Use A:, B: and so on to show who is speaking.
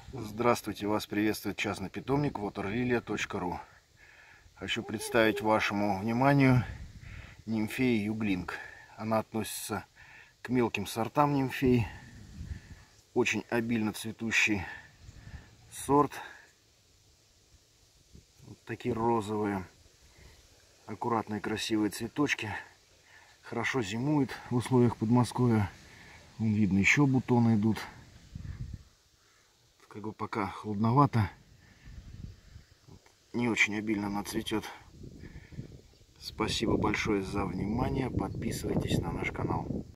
A: Здравствуйте, вас приветствует частный питомник waterlilia.ru. Хочу представить вашему вниманию нимфею юглинг. Она относится к мелким сортам нимфей. Очень обильно цветущий сорт. Вот такие розовые, аккуратные, красивые цветочки. Хорошо зимует в условиях Подмосковья. Вон видно, еще бутоны идут. Как бы пока холодновато, не очень обильно она цветет. Спасибо большое за внимание. Подписывайтесь на наш канал.